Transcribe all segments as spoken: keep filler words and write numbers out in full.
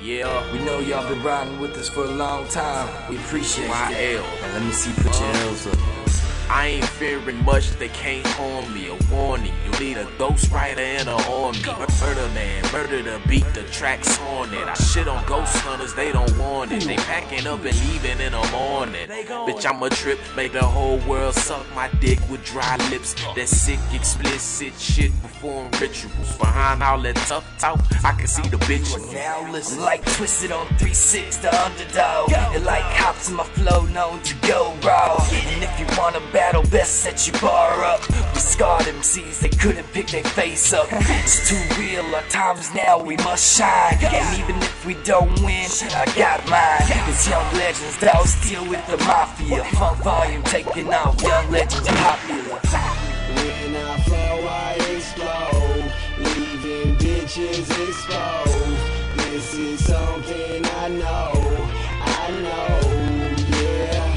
Yeah, We know y'all been riding with us for a long time. We appreciate my you. L. Now let me see, put your L's up. I ain't fearing much, they can't harm me. A warning, you need a ghostwriter and a army. Murder man, murder the beat, the track's on it. I shit on ghost hunters, they don't want it. They packing up and leaving in the morning. Bitch, I'm a trip, make the whole world suck my dick with dry lips. That sick, explicit shit perform rituals. Behind all that tough talk, I can see the bitches. Now listen, I'm like Twisted on three six, the underdog. And like hops in my flow, known to go raw. And if you wanna battle, best set your bar up. We scarred M Cs, they couldn't pick their face up. It's too real, our times now, we must shine. And even if we don't win, I got mine. It's young legends, dog, still with the mafia. Funk volume taking off, young legends popular. When I flow, I explode, leaving bitches exposed. This is something I know, I know, yeah.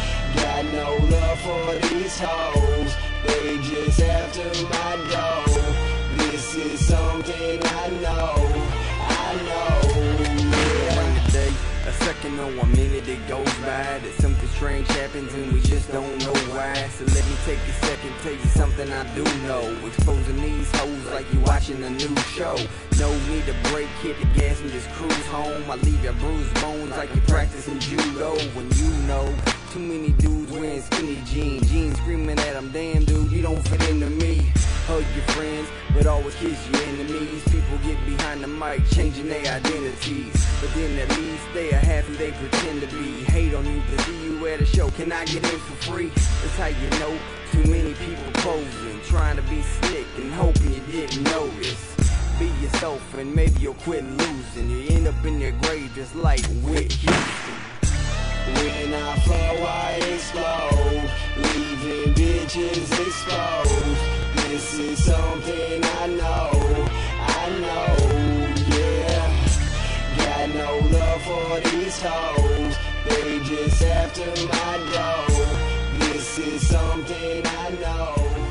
Got no love for these hoes, they just after my dough. This is something I know, I know, yeah. A day, a second or a minute it goes by that something strange happens and we just don't know why. So let me take a second, tell you something I do know. Exposing these hoes like you watching a new show. No need to break, hit the gas and just cruise home. I leave your bruised bones like you practicing judo. When you know too many dudes wearing skinny jeans, jeans screaming at them, damn dude, you don't fit into me. Hug your friends, but always kiss your enemies. People get behind the mic, changing their identities, but then at least they are happy they pretend to be. Hate on you to see you at a show, can I get in for free? That's how you know too many people posing, trying to be slick and hoping you didn't notice. Be yourself and maybe you'll quit losing. You end up in your grave just like Whit Houston. When I flow, I explode, leaving bitches exposed. This is something I know, I know, yeah. Got no love for these hoes, they just after my dough. This is something I know.